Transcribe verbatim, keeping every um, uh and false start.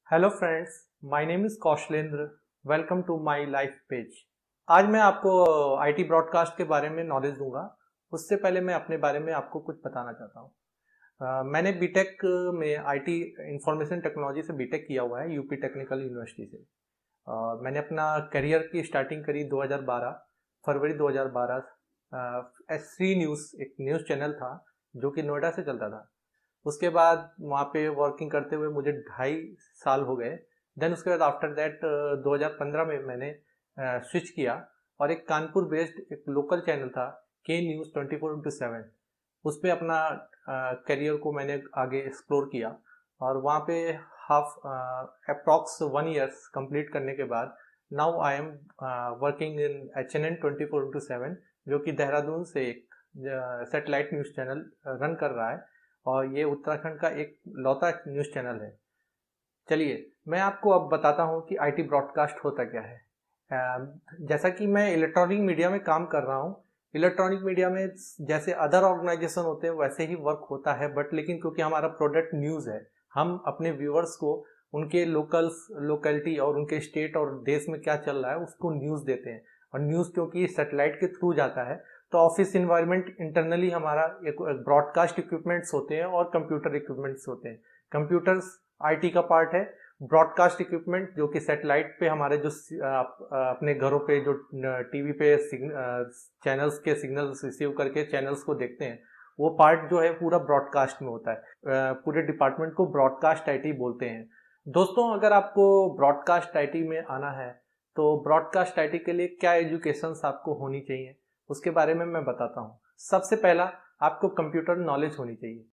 Hello friends, my name is Kaushalendra. Welcome to my life page. आज मैं आपको IT broadcast के बारे में नॉलेज दूंगा। उससे पहले मैं अपने बारे में आपको कुछ बताना चाहता हूँ। अ, मैंने बीटेक में आईटी इंफॉर्मेशन टेक्नोलॉजी से बीटेक किया हुआ है यूपी टेक्निकल यूनिवर्सिटी से। अ, मैंने अपना करियर की स्टार्टिंग करी दो हज़ार बारह फरवरी दो हज़ार बारह। एस थ्री न्यूज़ एक न्यूज़ चैनल था जो कि नोएडा से चलता था। उसके बाद वहाँ पे वर्किंग करते हुए मुझे ढाई साल हो गए। देन उसके बाद आफ्टर दैट दो हज़ार पंद्रह में मैंने स्विच किया और एक कानपुर बेस्ड एक लोकल चैनल था के news twenty four into seven. उस पर अपना करियर को मैंने आगे एक्सप्लोर किया और वहाँ पे half approx one years complete करने के बाद now I am working in H N N twenty four into seven, जो कि देहरादून से एक सेटेलाइट न्यूज़ चैनल रन कर रहा है और ये उत्तराखंड का एक लौता न्यूज़ चैनल है। चलिए मैं आपको अब बताता हूँ कि आईटी ब्रॉडकास्ट होता क्या है। अ, जैसा कि मैं इलेक्ट्रॉनिक मीडिया में काम कर रहा हूँ, इलेक्ट्रॉनिक मीडिया में जैसे अदर ऑर्गेनाइजेशन होते हैं वैसे ही वर्क होता है, बट लेकिन क्योंकि हमारा प्रोडक्ट न्यूज़ है, हम अपने व्यूअर्स को उनके लोकल्स लोकेलिटी और उनके स्टेट और देश में क्या चल रहा है उसको न्यूज़ देते हैं। और न्यूज़ क्योंकि सैटेलाइट के थ्रू जाता है तो ऑफिस इन्वायरमेंट इंटरनली हमारा एक ब्रॉडकास्ट इक्विपमेंट्स होते हैं और कंप्यूटर इक्विपमेंट्स होते हैं। कंप्यूटर्स आईटी का पार्ट है, ब्रॉडकास्ट इक्विपमेंट जो कि सैटेलाइट पे हमारे जो आप अपने घरों पे जो टीवी पे चैनल्स के सिग्नल्स रिसीव करके चैनल्स को देखते हैं, वो पार्ट जो है पूरा ब्रॉडकास्ट में होता है। पूरे डिपार्टमेंट को ब्रॉडकास्ट आईटी बोलते हैं। दोस्तों, अगर आपको ब्रॉडकास्ट आईटी में आना है तो ब्रॉडकास्ट आईटी के लिए क्या एजुकेशंस आपको होनी चाहिए उसके बारे में मैं बताता हूँ। सबसे पहला, आपको कंप्यूटर नॉलेज होनी चाहिए।